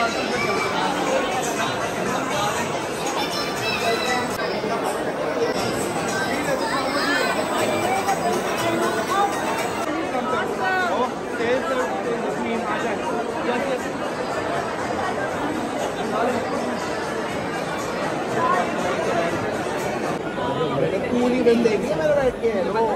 Coolie बन देगी मेरा बैठ के लो।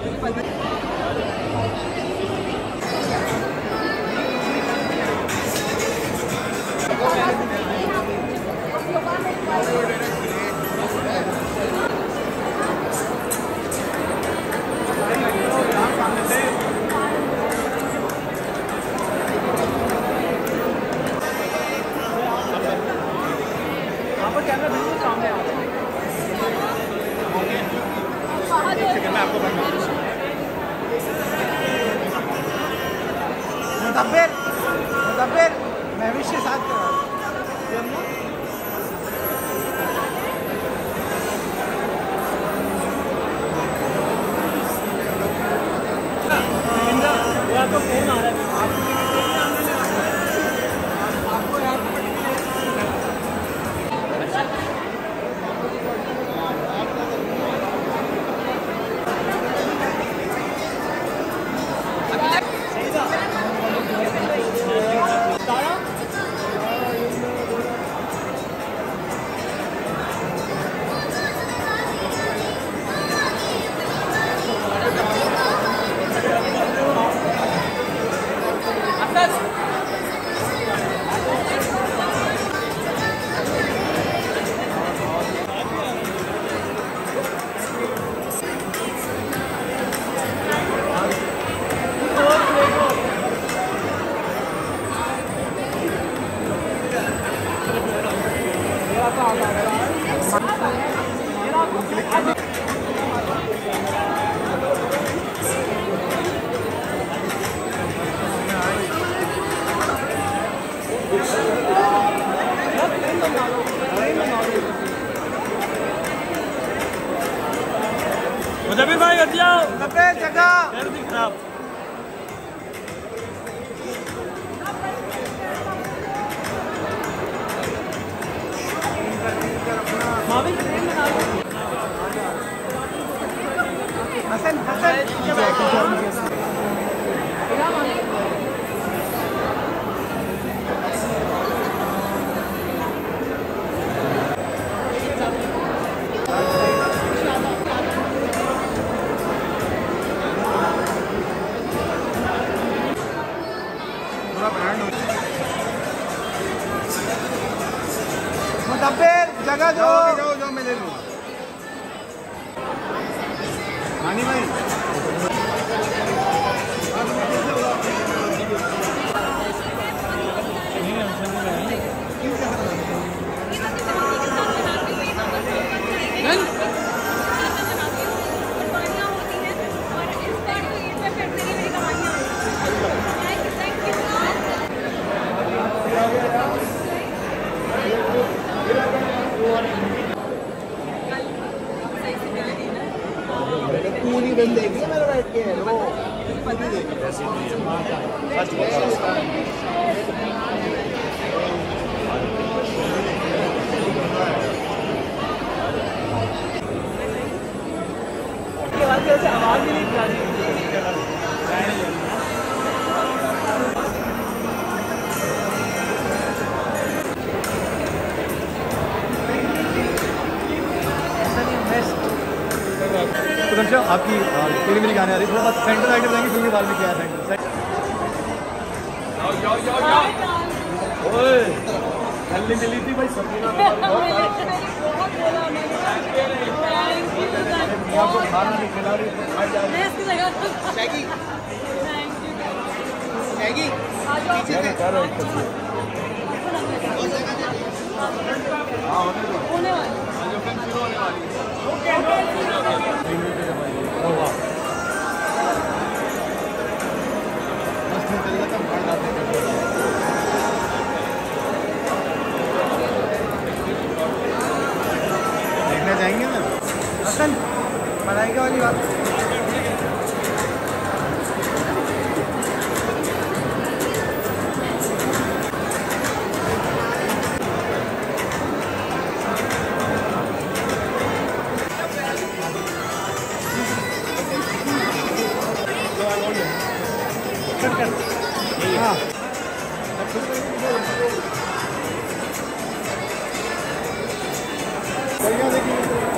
मुदब्बिर महविश के साथ आपको फोन आ रहा है। मुदब्बिर भाई हट जाओ। जगह खराब। हसन मुदब्बिर जगह दो। जाओ मैं ले लूँगा। मानी भाई कूली बन देगी मेरा बैठ के लो। आवाज ही नहीं तो आपकी फिल्म मेरी गाने आ रही है। थोड़ा बहुत सेंटर आइटम रहेंगे फिल्म के बारे में क्या है सेंटर मिली थी भाई सपना आपको खाना नहीं खिला रही खाई जा रही देखना जाएंगे ना हसन बनाएगा वाली बात। बढ़िया देखिए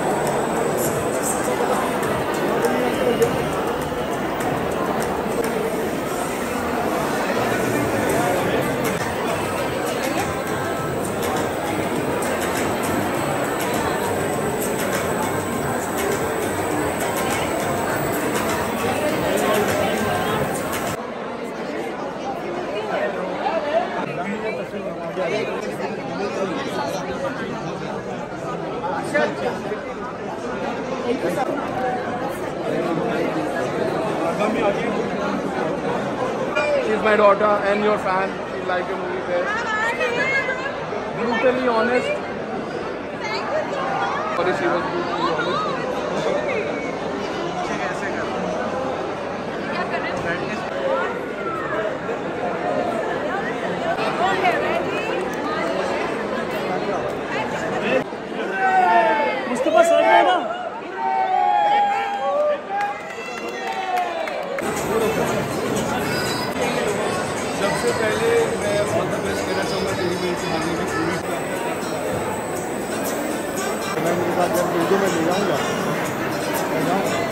She's my daughter and your fan. She liked your movie there. Brutally honest. Sorry, she was brutally honest. Mustafa sir है ना सबसे पहले मैं ऑल द बेस्ट कहना चाहूँगा टेलीविजन से मांगने की पूरी मैं मेरे साथ जब वीडियो में ले जाऊँगा